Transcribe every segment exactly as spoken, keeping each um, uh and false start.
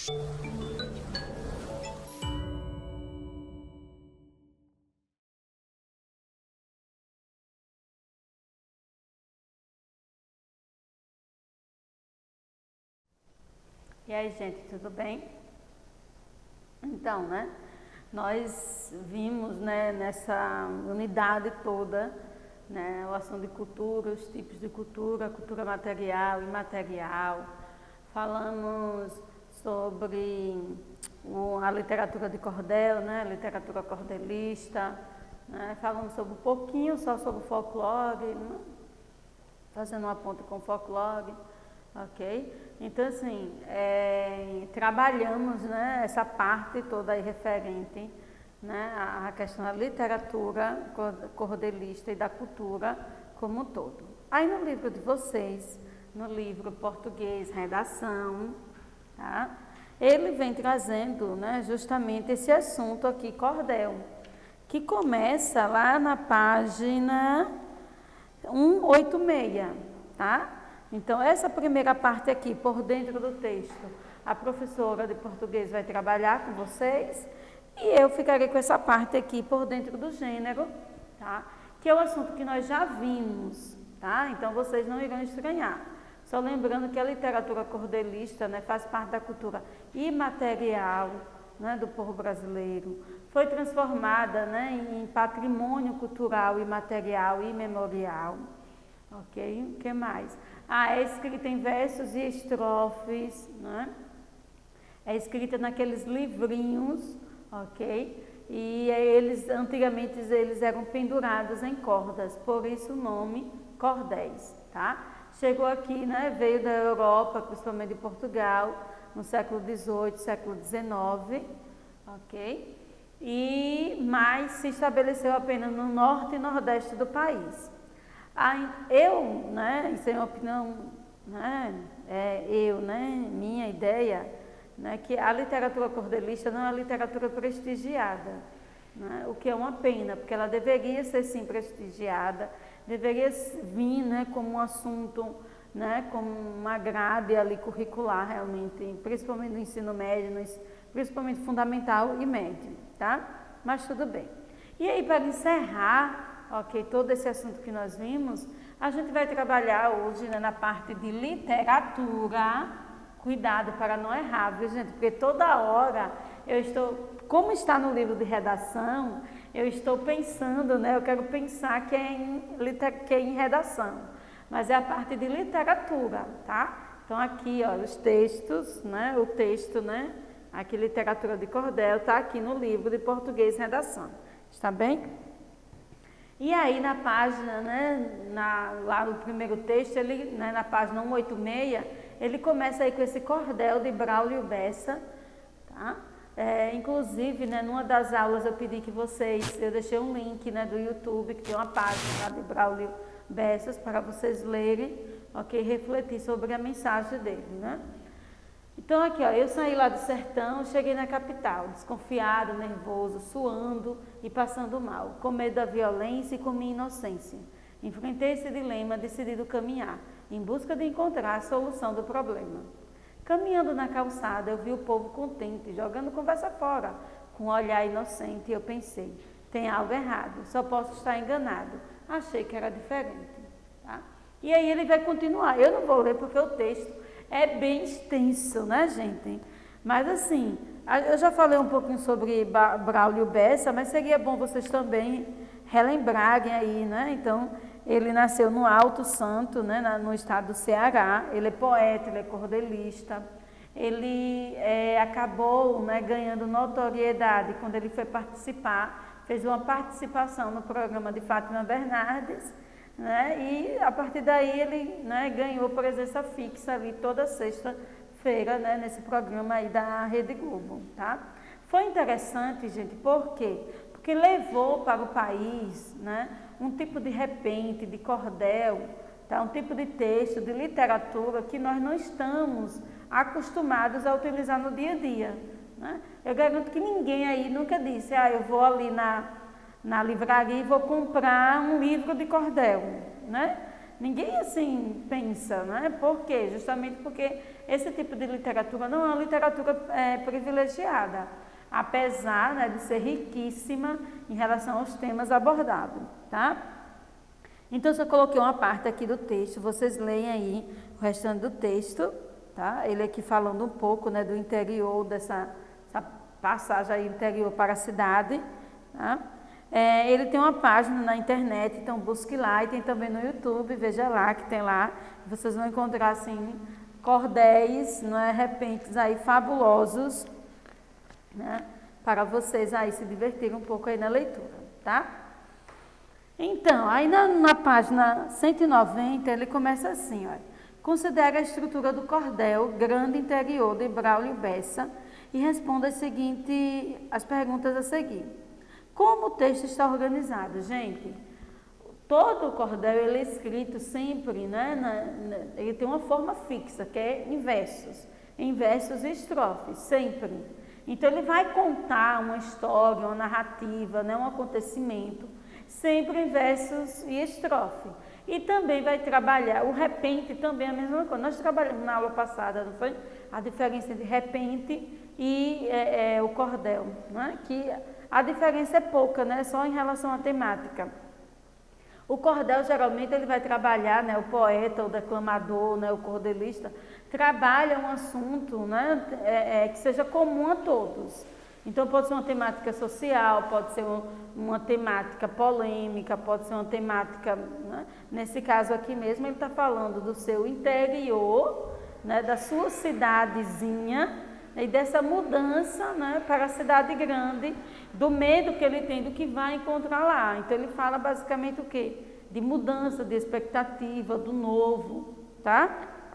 E aí, gente, tudo bem? Então, né, nós vimos, né, nessa unidade toda, né, o assunto de cultura, os tipos de cultura, cultura material e imaterial. Falamos sobre o, a literatura de cordel, né, literatura cordelista, né, falamos sobre um pouquinho só sobre o folclore, né, fazendo uma ponta com o folclore. Ok? Então, assim, é, trabalhamos, né, essa parte toda aí referente, né, à questão da literatura cordelista e da cultura como um todo. Aí no livro de vocês, no livro Português Redação, tá, ele vem trazendo, né, justamente esse assunto aqui, cordel, que começa lá na página cento e oitenta e seis, tá? Então, essa primeira parte aqui, por dentro do texto, a professora de português vai trabalhar com vocês e eu ficarei com essa parte aqui por dentro do gênero, tá? Que é o assunto que nós já vimos, tá? Então, vocês não irão estranhar. Só lembrando que a literatura cordelista, né, faz parte da cultura imaterial, né, do povo brasileiro, foi transformada, né, em patrimônio cultural imaterial e memorial. Ok? O que mais? Ah, é escrita em versos e estrofes, né? É escrita naqueles livrinhos, ok? E eles, antigamente, eles eram pendurados em cordas, por isso o nome cordéis, tá? Chegou aqui, né? Veio da Europa, principalmente de Portugal, no século dezoito, século dezenove, ok? E, mas se estabeleceu apenas no norte e nordeste do país. Eu, né, isso é uma opinião, né, é, eu, né, minha ideia, né, que a literatura cordelista não é uma literatura prestigiada, né, o que é uma pena, porque ela deveria ser sim prestigiada, deveria vir, né, como um assunto, né, como uma grade ali curricular realmente, principalmente no ensino médio, principalmente fundamental e médio, tá? Mas tudo bem. E aí, para encerrar, ok, todo esse assunto que nós vimos, a gente vai trabalhar hoje, né, na parte de literatura. Cuidado para não errar, viu, gente? Porque toda hora eu estou, como está no livro de redação, eu estou pensando, né? Eu quero pensar que é em, que é em redação, mas é a parte de literatura, tá? Então aqui, ó, os textos, né? O texto, né? Aqui, literatura de cordel, tá aqui no livro de Português Redação. Está bem? E aí na página, né, na, lá no primeiro texto, ele, né, na página cento e oitenta e seis, ele começa aí com esse cordel de Braulio Bessa, tá? É, inclusive, né, numa das aulas eu pedi que vocês, eu deixei um link, né, do YouTube, que tem uma página lá de Braulio Bessa, para vocês lerem, ok, refletir sobre a mensagem dele, né? Então aqui, ó, eu saí lá do sertão, cheguei na capital, desconfiado, nervoso, suando e passando mal, com medo da violência e com minha inocência. Enfrentei esse dilema, decidido caminhar, em busca de encontrar a solução do problema. Caminhando na calçada, eu vi o povo contente, jogando conversa fora, com um olhar inocente, e eu pensei, tem algo errado, só posso estar enganado. Achei que era diferente, tá? E aí ele vai continuar, eu não vou ler porque o texto é bem extenso, né, gente? Mas assim, eu já falei um pouquinho sobre Braulio Bessa, mas seria bom vocês também relembrarem aí, né? Então, ele nasceu no Alto Santo, né, no estado do Ceará. Ele é poeta, ele é cordelista. Ele é, acabou, né, ganhando notoriedade quando ele foi participar, fez uma participação no programa de Fátima Bernardes, né, e a partir daí ele, né, ganhou presença fixa ali toda sexta-feira, né, nesse programa aí da Rede Globo, tá? Foi interessante, gente, por quê? Porque levou para o país, né, um tipo de repente, de cordel, tá? Um tipo de texto, de literatura que nós não estamos acostumados a utilizar no dia a dia, né? Eu garanto que ninguém aí nunca disse, ah, eu vou ali na, na livraria e vou comprar um livro de cordel, né? ninguém assim pensa, né? Por quê? Justamente porque esse tipo de literatura não é uma literatura é, privilegiada, apesar, né, de ser riquíssima em relação aos temas abordados, tá? Então, eu coloquei uma parte aqui do texto, vocês leem aí o restante do texto, tá? Ele aqui falando um pouco, né, do interior, dessa essa passagem aí interior para a cidade, tá? É, ele tem uma página na internet, então busque lá, e tem também no YouTube, veja lá, que tem lá, vocês vão encontrar, assim, cordéis, não é, repentes aí fabulosos, né, para vocês aí se divertirem um pouco aí na leitura, tá? Então, aí na, na página cento e noventa, ele começa assim, ó. Considere a estrutura do cordel grande interior de Braulio Bessa e responda as seguintes, as perguntas a seguir. Como o texto está organizado? Gente, todo o cordel ele é escrito sempre, né, na, na, ele tem uma forma fixa, que é em versos, em versos e estrofes, sempre. Então, ele vai contar uma história, uma narrativa, né, um acontecimento, sempre em versos e estrofe. E também vai trabalhar, o repente também é a mesma coisa. Nós trabalhamos na aula passada, não foi? A diferença entre repente e é, é, o cordel, né? Que a diferença é pouca, né? Só em relação à temática. O cordel, geralmente, ele vai trabalhar, né? O poeta, o declamador, né? O cordelista, trabalha um assunto, né? É, é, que seja comum a todos. Então, pode ser uma temática social, pode ser um, uma temática polêmica, pode ser uma temática, né? Nesse caso aqui mesmo, ele está falando do seu interior, né? Da sua cidadezinha, e dessa mudança, né? Para a cidade grande, do medo que ele tem do que vai encontrar lá. Então, ele fala basicamente o quê? De mudança, de expectativa, do novo, tá?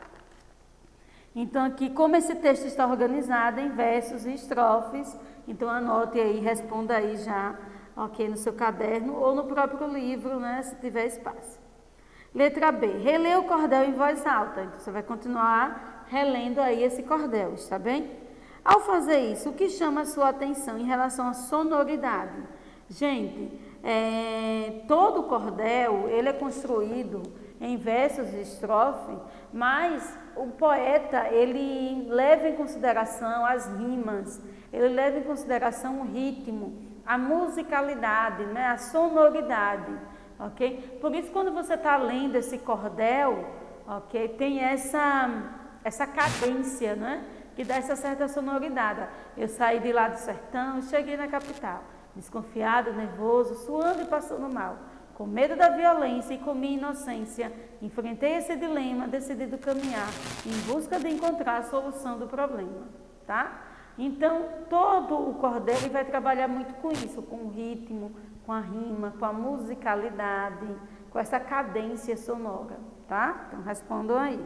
Então, aqui, como esse texto está organizado em versos e estrofes, então anote aí, responda aí já, ok, no seu caderno ou no próprio livro, né, se tiver espaço. Letra B, relê o cordel em voz alta. Então, você vai continuar relendo aí esse cordel, está bem? Ao fazer isso, o que chama a sua atenção em relação à sonoridade? Gente, é, todo o cordel, ele é construído em versos e estrofes, mas o poeta, ele leva em consideração as rimas, ele leva em consideração o ritmo, a musicalidade, né, a sonoridade, ok? Por isso, quando você está lendo esse cordel, ok, tem essa, essa cadência, né, que dá essa certa sonoridade. Eu saí de lá do sertão e cheguei na capital, desconfiado, nervoso, suando e passando mal. Com medo da violência e com minha inocência, enfrentei esse dilema, decidido caminhar em busca de encontrar a solução do problema, tá? Então, todo o cordel ele vai trabalhar muito com isso, com o ritmo, com a rima, com a musicalidade, com essa cadência sonora, tá? Então, respondam aí.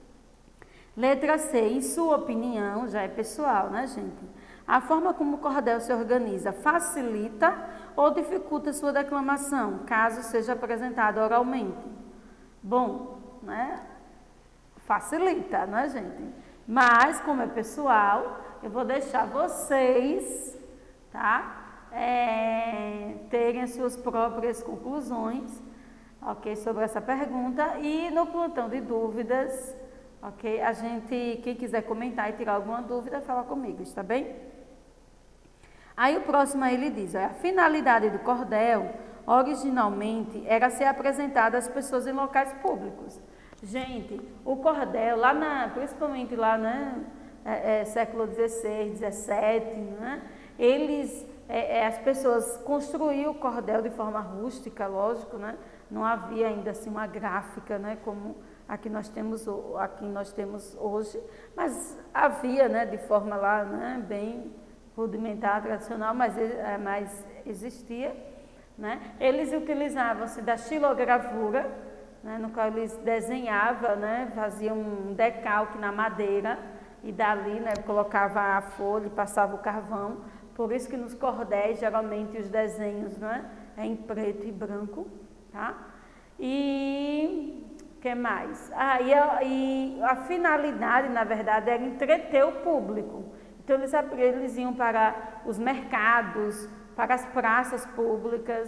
Letra C, em sua opinião, já é pessoal, né, gente? A forma como o cordel se organiza facilita ou dificulta sua declamação, caso seja apresentado oralmente? Bom, né? Facilita, né, gente? Mas, como é pessoal, eu vou deixar vocês, tá? É, terem as suas próprias conclusões, ok? Sobre essa pergunta. E no plantão de dúvidas, ok? A gente, quem quiser comentar e tirar alguma dúvida, fala comigo, está bem? Aí o próximo aí ele diz, ó, a finalidade do cordel, originalmente, era ser apresentado às pessoas em locais públicos. Gente, o cordel, lá na, principalmente lá, né, é, é, século dezesseis, dezessete, né, eles, é, é, as pessoas construíam o cordel de forma rústica, lógico, né, não havia ainda assim uma gráfica, né, como aqui nós temos, aqui nós temos hoje, mas havia, né, de forma lá, né, bem rudimentar, tradicional, mas, mas existia, né? Eles utilizavam-se da xilogravura, né, no qual eles desenhavam, né, faziam um decalque na madeira e dali, né, colocava a folha e passava o carvão. Por isso que nos cordéis, geralmente, os desenhos, né, é em preto e branco, tá? E o que mais? Ah, e a, e a finalidade, na verdade, era entreter o público. Então, eles, eles iam para os mercados, para as praças públicas,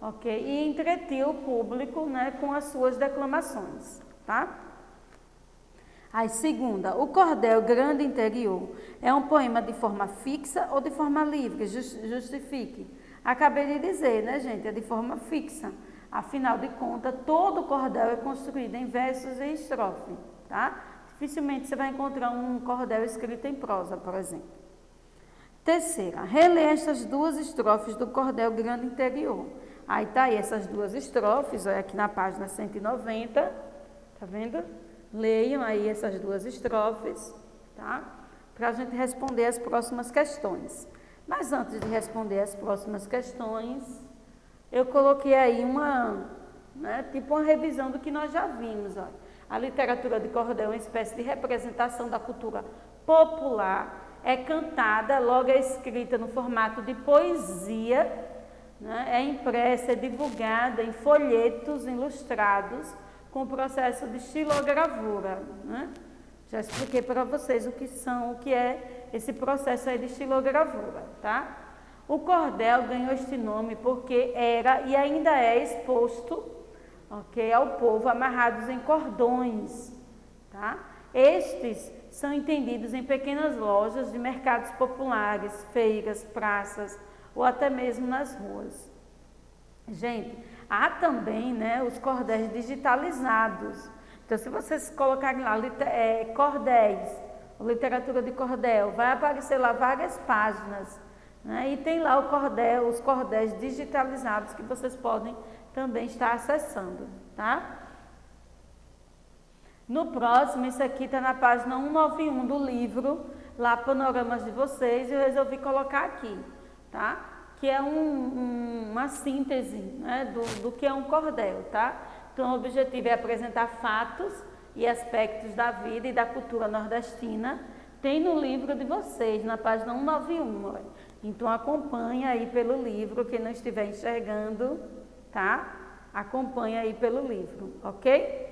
ok? E entretinha o público, né, com as suas declamações, tá? Aí, segunda, o cordel grande interior é um poema de forma fixa ou de forma livre? Justifique. Acabei de dizer, né, gente? É de forma fixa. Afinal de contas, todo cordel é construído em versos e estrofe, tá? Dificilmente você vai encontrar um cordel escrito em prosa, por exemplo. Terceira, relê estas duas estrofes do cordel grande interior. Aí tá aí essas duas estrofes, olha aqui na página cento e noventa, tá vendo? Leiam aí essas duas estrofes, tá? Para a gente responder as próximas questões. Mas antes de responder as próximas questões, eu coloquei aí uma, né, tipo uma revisão do que nós já vimos. Ó. A literatura de cordel é uma espécie de representação da cultura popular, é cantada, logo é escrita no formato de poesia, né, é impressa, é divulgada em folhetos ilustrados com o processo de estilogravura. Né? Já expliquei para vocês o que são, o que é esse processo aí de estilogravura, tá? O cordel ganhou este nome porque era e ainda é exposto, ok, ao povo amarrados em cordões, tá? Estes são entendidos em pequenas lojas de mercados populares, feiras, praças ou até mesmo nas ruas. Gente, há também, né, os cordéis digitalizados. Então, se vocês colocarem lá é, cordéis, literatura de cordel, vai aparecer lá várias páginas, né, e tem lá o cordel, os cordéis digitalizados que vocês podem também estar acessando, tá? No próximo, isso aqui está na página cento e noventa e um do livro, lá Panoramas de Vocês, eu resolvi colocar aqui, tá? Que é um, um, uma síntese, né, do, do que é um cordel, tá? Então, o objetivo é apresentar fatos e aspectos da vida e da cultura nordestina. Tem no livro de vocês, na página cento e noventa e um. Ó. Então, acompanha aí pelo livro, quem não estiver enxergando, tá? Acompanha aí pelo livro, ok?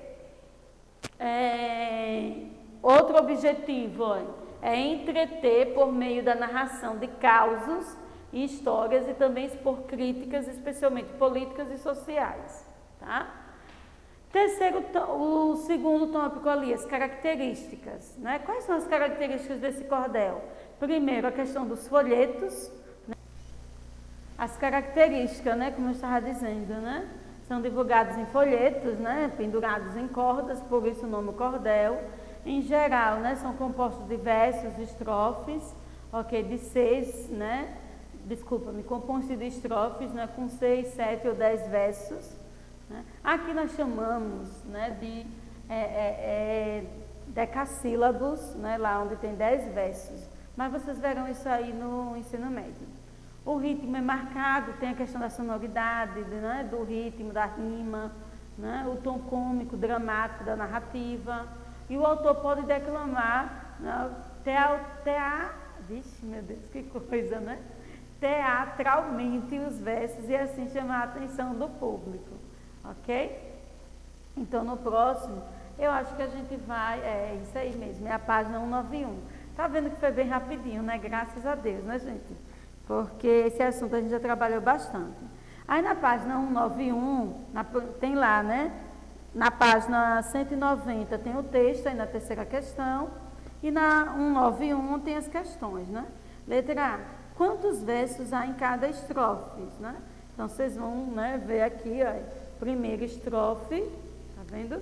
É, outro objetivo ó, é entreter por meio da narração de causos e histórias e também expor críticas, especialmente políticas e sociais, tá? Terceiro, o segundo tópico ali, as características, né? Quais são as características desse cordel? Primeiro, a questão dos folhetos, né? As características, né? Como eu estava dizendo, né? São divulgados em folhetos, né? Pendurados em cordas, por isso o nome cordel. Em geral, né? São compostos de versos, estrofes, ok? De seis, né? Desculpa, me compõe-se de estrofes, né? Com seis, sete ou dez versos. Né? Aqui nós chamamos, né? De é, é, é, decassílabos, né? Lá onde tem dez versos. Mas vocês verão isso aí no ensino médio. O ritmo é marcado, tem a questão da sonoridade, né, do ritmo, da rima, né, o tom cômico, dramático da narrativa. E o autor pode declamar, né, tea, tea, vixe, meu Deus, que coisa, né? Teatralmente os versos e assim chamar a atenção do público, ok? Então, no próximo, eu acho que a gente vai, é isso aí mesmo, é a página cento e noventa e um. Tá vendo que foi bem rapidinho, né? Graças a Deus, né, gente? Porque esse assunto a gente já trabalhou bastante. Aí na página cento e noventa e um, na, tem lá, né? Na página cento e noventa tem o texto, aí na terceira questão, e na cento e noventa e um tem as questões, né? Letra A, quantos versos há em cada estrofe, né? Então, vocês vão, né, ver aqui, ó, primeira estrofe, tá vendo?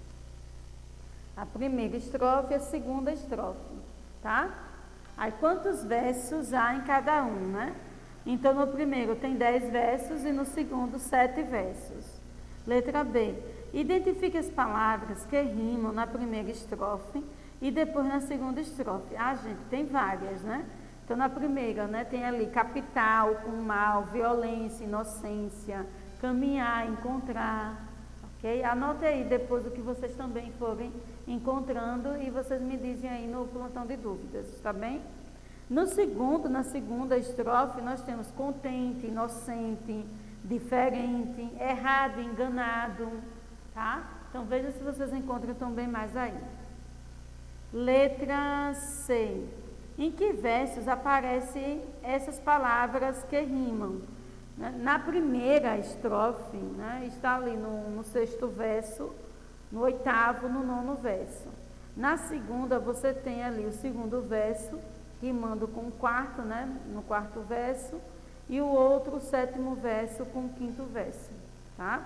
A primeira estrofe e a segunda estrofe, tá? Aí, quantos versos há em cada um, né? Então, no primeiro tem dez versos e no segundo, sete versos. Letra B. Identifique as palavras que rimam na primeira estrofe e depois na segunda estrofe. Ah, gente, tem várias, né? Então, na primeira, né, tem ali capital, com mal, violência, inocência, caminhar, encontrar, ok? Anote aí depois o que vocês também forem encontrando e vocês me dizem aí no plantão de dúvidas, tá bem? No segundo, na segunda estrofe, nós temos contente, inocente, diferente, errado, enganado, tá? Então, veja se vocês encontram também mais aí. Letra C. Em que versos aparecem essas palavras que rimam? Né? Na primeira estrofe, né, está ali no, no sexto verso, no oitavo, no nono verso. Na segunda, você tem ali o segundo verso, rimando com o quarto, né, no quarto verso, e o outro, o sétimo verso, com o quinto verso, tá?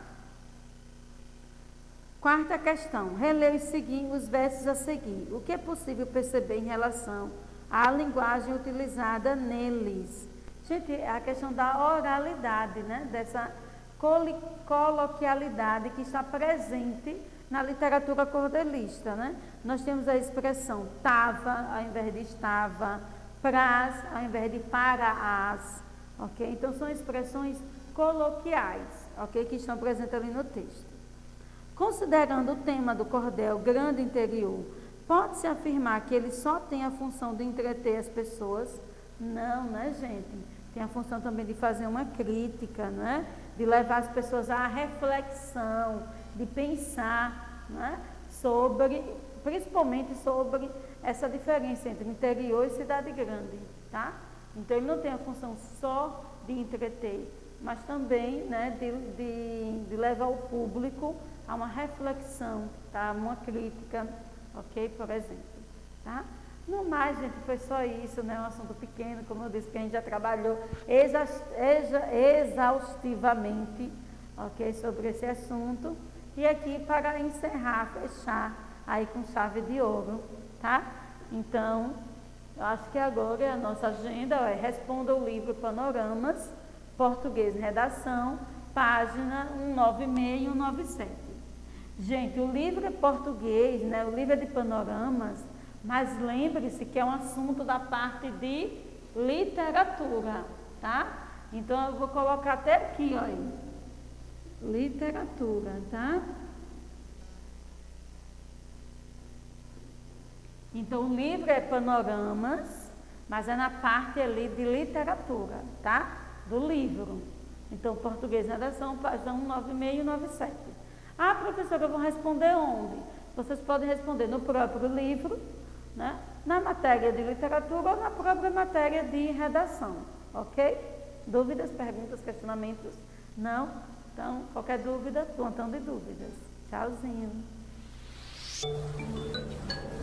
Quarta questão, releia os versos a seguir. O que é possível perceber em relação à linguagem utilizada neles? Gente, é a questão da oralidade, né? Dessa coloquialidade que está presente na literatura cordelista, né? Nós temos a expressão tava ao invés de estava, praz ao invés de paraás, ok? Então, são expressões coloquiais, ok? Que estão presentes ali no texto. Considerando o tema do cordel grande interior, pode-se afirmar que ele só tem a função de entreter as pessoas? Não, né, gente? Tem a função também de fazer uma crítica, né? De levar as pessoas à reflexão, de pensar, né? Sobre, principalmente sobre essa diferença entre interior e cidade grande, tá? Então, ele não tem a função só de entreter, mas também, né, de, de, de levar o público a uma reflexão, tá? Uma crítica, ok? Por exemplo, tá? No mais, gente, foi só isso, né? Um assunto pequeno, como eu disse, que a gente já trabalhou exa exa exaustivamente, ok? Sobre esse assunto. E aqui, para encerrar, fechar aí com chave de ouro, tá? Então, eu acho que agora a nossa agenda é responda o livro Panoramas, Português Redação, página cento e noventa e seis e cento e noventa e sete. Gente, o livro é português, né? O livro é de panoramas, mas lembre-se que é um assunto da parte de literatura, tá? Então, eu vou colocar até aqui, olha, literatura, tá? Então, o livro é panoramas, mas é na parte ali de literatura, tá? Do livro. Então, português redação, página cento e noventa e seis e cento e noventa e sete. Ah, professora, eu vou responder onde? Vocês podem responder no próprio livro, né? Na matéria de literatura ou na própria matéria de redação, ok? Dúvidas, perguntas, questionamentos? Não? Então, qualquer dúvida, plantão de dúvidas. Tchauzinho.